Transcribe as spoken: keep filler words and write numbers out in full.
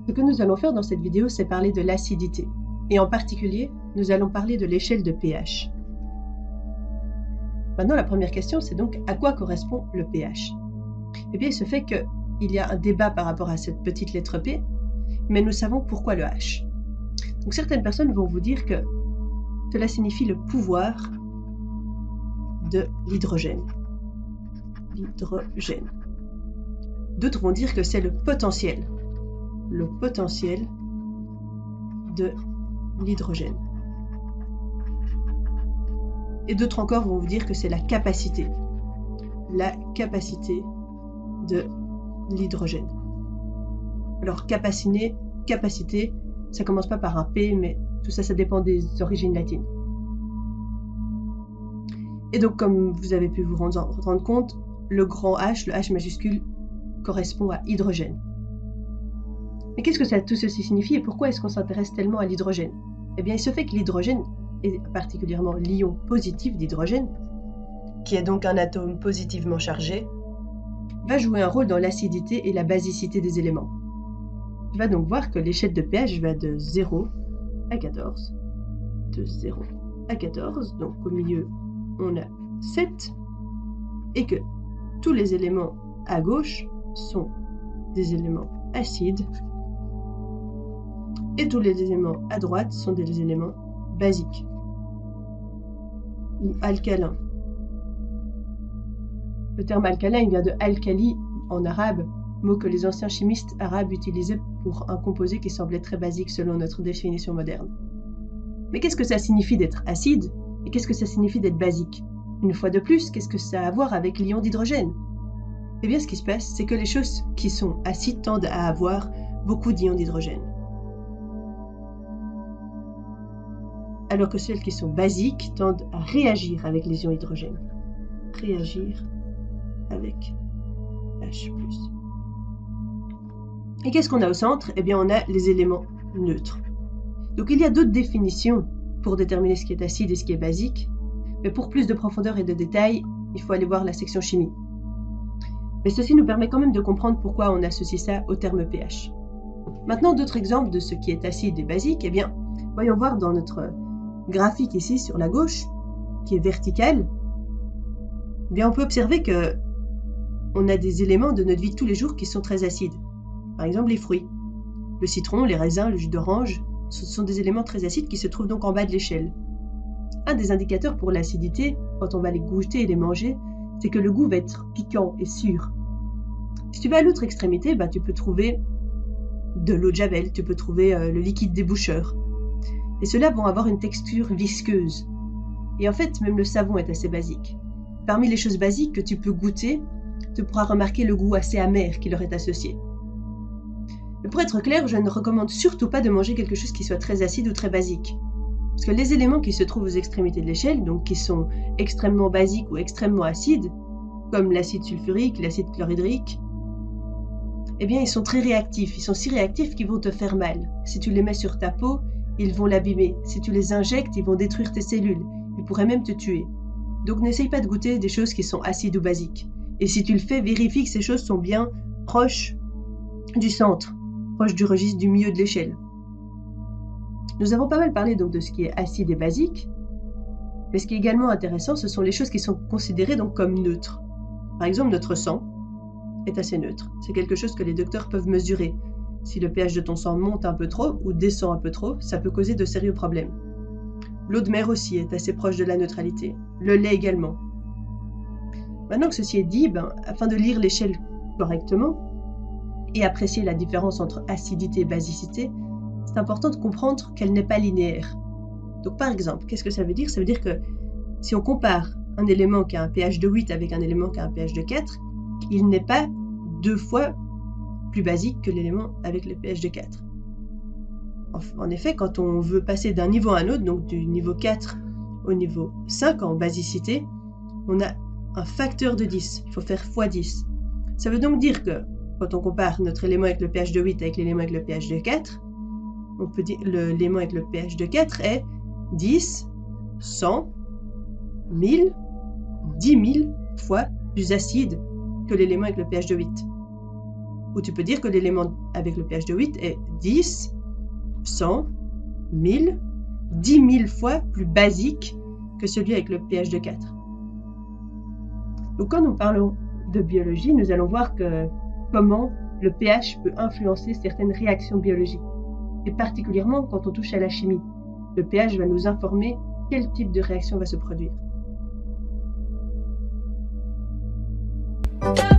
Ce que nous allons faire dans cette vidéo, c'est parler de l'acidité. Et en particulier, nous allons parler de l'échelle de pH. Maintenant, la première question, c'est donc à quoi correspond le pH? Eh bien, il se fait qu'il y a un débat par rapport à cette petite lettre P, mais nous savons pourquoi le H. Donc certaines personnes vont vous dire que cela signifie le pouvoir de l'hydrogène. L'hydrogène. D'autres vont dire que c'est le potentiel. Le potentiel de l'hydrogène. Et d'autres encore vont vous dire que c'est la capacité. La capacité de l'hydrogène. Alors capacité, capacité, ça commence pas par un P, mais tout ça, ça dépend des origines latines. Et donc, comme vous avez pu vous rendre, rendre compte, le grand H, le H majuscule, correspond à hydrogène. Mais qu'est-ce que ça, tout ceci signifie et pourquoi est-ce qu'on s'intéresse tellement à l'hydrogène? Eh bien, il se fait que l'hydrogène, et particulièrement l'ion positif d'hydrogène, qui est donc un atome positivement chargé, va jouer un rôle dans l'acidité et la basicité des éléments. Tu vas donc voir que l'échelle de pH va de zéro à quatorze. De zéro à quatorze, donc au milieu, on a sept, et que tous les éléments à gauche sont des éléments acides, et tous les éléments à droite sont des éléments basiques, ou alcalins. Le terme alcalin, il vient de alcali en arabe, mot que les anciens chimistes arabes utilisaient pour un composé qui semblait très basique selon notre définition moderne. Mais qu'est-ce que ça signifie d'être acide et qu'est-ce que ça signifie d'être basique? Une fois de plus, qu'est-ce que ça a à voir avec l'ion d'hydrogène? Eh bien, ce qui se passe, c'est que les choses qui sont acides tendent à avoir beaucoup d'ions d'hydrogène. Alors que celles qui sont basiques tendent à réagir avec les ions d'hydrogène. Réagir avec H plus. Et qu'est-ce qu'on a au centre? Eh bien, on a les éléments neutres. Donc, il y a d'autres définitions pour déterminer ce qui est acide et ce qui est basique. Mais pour plus de profondeur et de détails, il faut aller voir la section chimie. Mais ceci nous permet quand même de comprendre pourquoi on associe ça au terme pH. Maintenant, d'autres exemples de ce qui est acide et basique, eh bien, voyons voir dans notre graphique ici sur la gauche, qui est vertical, eh bien, on peut observer que on a des éléments de notre vie de tous les jours qui sont très acides. Par exemple, les fruits. Le citron, les raisins, le jus d'orange, ce sont des éléments très acides qui se trouvent donc en bas de l'échelle. Un des indicateurs pour l'acidité, quand on va les goûter et les manger, c'est que le goût va être piquant et sûr. Si tu vas à l'autre extrémité, bah, tu peux trouver de l'eau de javel, tu peux trouver euh, le liquide déboucheur. Et ceux-là vont avoir une texture visqueuse. Et en fait, même le savon est assez basique. Parmi les choses basiques que tu peux goûter, tu pourras remarquer le goût assez amer qui leur est associé. Mais pour être clair, je ne recommande surtout pas de manger quelque chose qui soit très acide ou très basique. Parce que les éléments qui se trouvent aux extrémités de l'échelle, donc qui sont extrêmement basiques ou extrêmement acides, comme l'acide sulfurique, l'acide chlorhydrique, eh bien, ils sont très réactifs. Ils sont si réactifs qu'ils vont te faire mal. Si tu les mets sur ta peau, ils vont l'abîmer. Si tu les injectes, ils vont détruire tes cellules. Ils pourraient même te tuer. Donc, n'essaye pas de goûter des choses qui sont acides ou basiques. Et si tu le fais, vérifie que ces choses sont bien proches du centre, proches du registre du milieu de l'échelle. Nous avons pas mal parlé donc de ce qui est acide et basique, mais ce qui est également intéressant, ce sont les choses qui sont considérées donc comme neutres. Par exemple, notre sang est assez neutre. C'est quelque chose que les docteurs peuvent mesurer. Si le pH de ton sang monte un peu trop ou descend un peu trop, ça peut causer de sérieux problèmes. L'eau de mer aussi est assez proche de la neutralité. Le lait également. Maintenant que ceci est dit, ben, afin de lire l'échelle correctement et apprécier la différence entre acidité et basicité, c'est important de comprendre qu'elle n'est pas linéaire. Donc par exemple, qu'est-ce que ça veut dire? Ça veut dire que si on compare un élément qui a un pH de huit avec un élément qui a un pH de quatre, il n'est pas deux fois plus basique que l'élément avec le pH de quatre. En effet, quand on veut passer d'un niveau à un autre, donc du niveau quatre au niveau cinq en basicité, on a un facteur de dix. Il faut faire fois dix. Ça veut donc dire que quand on compare notre élément avec le pH de huit avec l'élément avec le pH de quatre, on peut dire l'élément avec le pH de quatre est dix, cent, mille, dix mille fois plus acide que l'élément avec le pH de huit. Ou tu peux dire que l'élément avec le pH de huit est dix, cent, mille, dix mille fois plus basique que celui avec le pH de quatre. Donc quand nous parlons de biologie, nous allons voir que comment le pH peut influencer certaines réactions biologiques. Et particulièrement quand on touche à la chimie. Le pH va nous informer quel type de réaction va se produire.